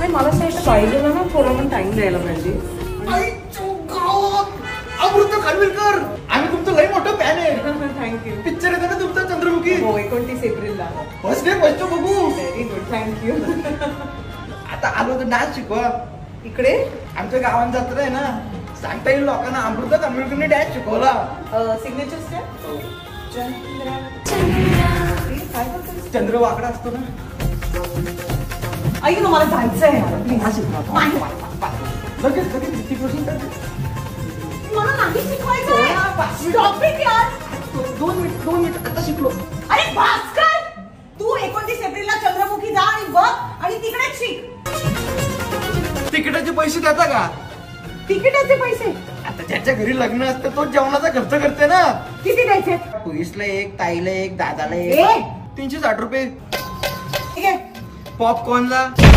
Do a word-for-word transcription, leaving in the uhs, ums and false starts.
मला असं पाहिजे ना थोडा पण टाइम द्यायला पाहिजे. अमृता खानविलकर, आम्ही तुमचं लई मोठं फॅन आहे. थँक्यू. पिक्चर येतं ना तुमचा चंद्रमुखी? हो, एकोणतीस एप्रिलला. फर्स्ट डे फर्स्ट बघू. Very good, thank you. आता आलो तर डान्स शिकवा इकडे. आमच्या गावात जत्रा आहे ना, सांगता येईल लोकांना. अमृता खानविलकरने डान्स शिकवला. Signature step. चंद्र वाकडा असतो ना. ऐक ना, मला जायचंय. लगेच लगेच लगेच मला नाही शिकवायचंय. स्टॉप इट यार. दोन मिनिट दोन मिनिट आता शिकलो. अरे भास्कर, तू एकोणतीस एप्रिलला चंद्रमुखी जा आणि बघ आणि तिकडेच शिक. तिकिटाचे पैसे देता का? तिकिटाचे पैसे? आता ज्याच्या घरी लग्न असतं तो जेवणाचा खर्च करते ना. किती द्यायचे? पोलीसला एक, ताईला एक, दादाला एक. तीनशे साठ रुपये. ठीक आहे. पॉपकॉर्नला